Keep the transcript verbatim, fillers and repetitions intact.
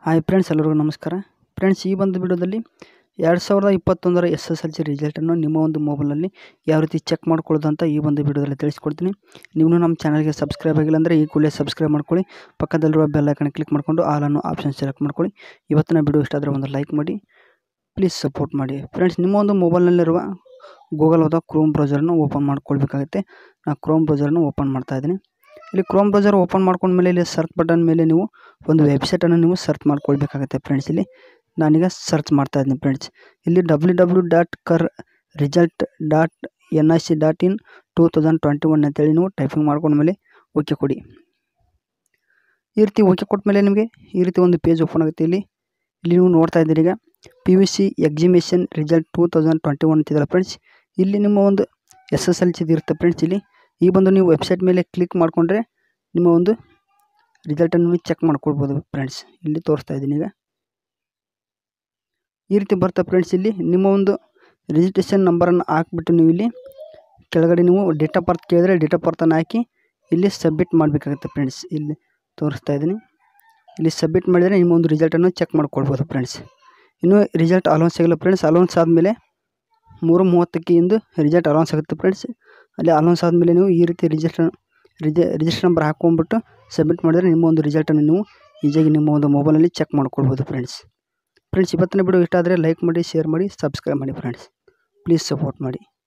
Hi friends, ಎಲ್ಲರಿಗೂ ನಮಸ್ಕಾರ. Friends, ಈ ಒಂದು ವಿಡಿಯೋದಲ್ಲಿ ಎರಡು ಸಾವಿರದ ಇಪ್ಪತ್ತೊಂದರ ಎಸ್ ಎಸ್ ಎಲ್ ಸಿ ರಿಸಲ್ಟನ್ನು ನಿಮ್ಮ ಒಂದು ಮೊಬೈಲಲ್ಲಿ ಯಾವ ರೀತಿ ಚೆಕ್ ಮಾಡ್ಕೊಳ್ಳೋದು ಅಂತ ಈ ಒಂದು ವಿಡಿಯೋದಲ್ಲಿ ತಿಳಿಸ್ಕೊಡ್ತೀನಿ. ನೀವು ನಮ್ಮ ಚಾನಲ್ಗೆ ಸಬ್ಸ್ಕ್ರೈಬ್ ಆಗಿಲ್ಲ ಅಂದರೆ ಈ ಕೂಡಲೇ ಸಬ್ಸ್ಕ್ರೈಬ್ ಮಾಡ್ಕೊಳ್ಳಿ. ಪಕ್ಕದಲ್ಲಿರುವ ಬೆಲ್ ಐಕನ್ ಕ್ಲಿಕ್ ಮಾಡಿಕೊಂಡು ಆಲ್ ಅನ್ನೋ ಆಪ್ಷನ್ ಸೆಲೆಕ್ಟ್ ಮಾಡ್ಕೊಳ್ಳಿ. ಇವತ್ತಿನ ವಿಡಿಯೋ ಇಷ್ಟ ಆದರೆ ಒಂದು ಲೈಕ್ ಮಾಡಿ, ಪ್ಲೀಸ್ ಸಪೋರ್ಟ್ ಮಾಡಿ. ಫ್ರೆಂಡ್ಸ್, ನಿಮ್ಮ ಒಂದು ಮೊಬೈಲ್ನಲ್ಲಿರುವ ಗೂಗಲ್ ಅಥವಾ ಕ್ರೋಮ್ ಬ್ರೌಸರ್ನ ಓಪನ್ ಮಾಡ್ಕೊಳ್ಬೇಕಾಗುತ್ತೆ. ನಾನು ಕ್ರೋಮ್ ಬ್ರೌಸರ್ನ ಓಪನ್ ಮಾಡ್ತಾ ಇದ್ದೀನಿ. ಇಲ್ಲಿ ಕ್ರೋಮ್ ಬ್ರೌಸರ್ ಓಪನ್ ಮಾಡ್ಕೊಂಡ್ಮೇಲೆ ಇಲ್ಲಿ ಸರ್ಚ್ ಬಟನ್ ಮೇಲೆ ನೀವು ಒಂದು ವೆಬ್ಸೈಟನ್ನು ನೀವು ಸರ್ಚ್ ಮಾಡ್ಕೊಳ್ಬೇಕಾಗುತ್ತೆ. ಫ್ರೆಂಡ್ಸ್, ಇಲ್ಲಿ ನಾನೀಗ ಸರ್ಚ್ ಮಾಡ್ತಾ ಇದ್ದೀನಿ. ಫ್ರೆಂಡ್ಸ್, ಇಲ್ಲಿ W W dot kar result dot N I C dot in two thousand twenty one ಅಂತೇಳಿ ನೀವು ಟೈಪಿಂಗ್ ಮಾಡ್ಕೊಂಡ್ಮೇಲೆ ಓಕೆ ಕೊಡಿ. ಈ ರೀತಿ ಓಕೆ ಕೊಟ್ಟ ನಿಮಗೆ ಈ ರೀತಿ ಒಂದು ಪೇಜ್ ಓಪನ್ ಆಗುತ್ತೆ. ಇಲ್ಲಿ ಇಲ್ಲಿ ನೀವು ನೋಡ್ತಾ ಇದ್ದೀರಿ, ಈಗ P U C examination result two thousand twenty one ಅಂತಿದ್ದಲ್ಲ. ಫ್ರೆಂಡ್ಸ್, ಇಲ್ಲಿ ನಿಮ್ಮ ಒಂದು ಎಸ್ ಎಸ್ ಎಲ್ ಸಿದು ಇರುತ್ತೆ. ಫ್ರೆಂಡ್ಸ್, ಇಲ್ಲಿ ಈ ಬಂದು ನೀವು ವೆಬ್ಸೈಟ್ ಮೇಲೆ ಕ್ಲಿಕ್ ಮಾಡಿಕೊಂಡ್ರೆ ನಿಮ್ಮ ಒಂದು ರಿಸಲ್ಟನ್ನು ನೀವು ಚೆಕ್ ಮಾಡ್ಕೊಳ್ಬೋದು. ಫ್ರೆಂಡ್ಸ್, ಇಲ್ಲಿ ತೋರಿಸ್ತಾ ಇದ್ದೀನಿ. ಈಗ ಈ ರೀತಿ ಬರ್ತಾ ಫ್ರೆಂಡ್ಸ್, ಇಲ್ಲಿ ನಿಮ್ಮ ಒಂದು ರಿಜಿಸ್ಟ್ರೇಷನ್ ನಂಬರನ್ನು ಹಾಕ್ಬಿಟ್ಟು ನೀವು ಇಲ್ಲಿ ಕೆಳಗಡೆ ನೀವು ಡೇಟ್ ಆಫ್ ಬರ್ತ್ ಕೇಳಿದ್ರೆ ಡೇಟ್ ಆಫ್ ಬರ್ತನ್ನು ಹಾಕಿ ಇಲ್ಲಿ ಸಬ್ಮಿಟ್ ಮಾಡಬೇಕಾಗುತ್ತೆ. ಫ್ರೆಂಡ್ಸ್, ಇಲ್ಲಿ ತೋರಿಸ್ತಾ ಇದ್ದೀನಿ. ಇಲ್ಲಿ ಸಬ್ಮಿಟ್ ಮಾಡಿದರೆ ನಿಮ್ಮ ಒಂದು ರಿಸಲ್ಟನ್ನು ಚೆಕ್ ಮಾಡ್ಕೊಳ್ಬೋದು. ಫ್ರೆಂಡ್ಸ್, ಇನ್ನು ರಿಸಲ್ಟ್ ಅಲೌನ್ಸ್ ಆಗಿಲ್ಲ. ಫ್ರೆಂಡ್ಸ್, ಅಲೌನ್ಸ್ ಆದಮೇಲೆ ಮೂರು ಮೂವತ್ತಕ್ಕೆ ಇಂದು ರಿಸಲ್ಟ್ ಅಲೌನ್ಸ್ ಆಗುತ್ತೆ. ಫ್ರೆಂಡ್ಸ್, ಅಲ್ಲಿ ಅಲೌನ್ಸ್ ಆದಮೇಲೆ ನೀವು ಈ ರೀತಿ ರಿಜಿಸ್ಟರ್ ರಿಜ ರಿಜಿಸ್ಟರ್ ನಂಬರ್ ಹಾಕ್ಕೊಂಡ್ಬಿಟ್ಟು ಸಬ್ಮಿಟ್ ಮಾಡಿದರೆ ನಿಮ್ಮ ಒಂದು ರಿಸಲ್ಟನ್ನು ನೀವು ಈಸಿಯಾಗಿ ನಿಮ್ಮ ಒಂದು ಮೊಬೈಲಲ್ಲಿ ಚೆಕ್ ಮಾಡ್ಕೊಳ್ಬೋದು. ಫ್ರೆಂಡ್ಸ್ ಫ್ರೆಂಡ್ಸ್ ಇವತ್ತಿನ ವಿಡಿಯೋ ಇಷ್ಟ ಆದರೆ ಲೈಕ್ ಮಾಡಿ, ಶೇರ್ ಮಾಡಿ, ಸಬ್ಸ್ಕ್ರೈಬ್ ಮಾಡಿ. ಫ್ರೆಂಡ್ಸ್, ಪ್ಲೀಸ್ ಸಪೋರ್ಟ್ ಮಾಡಿ.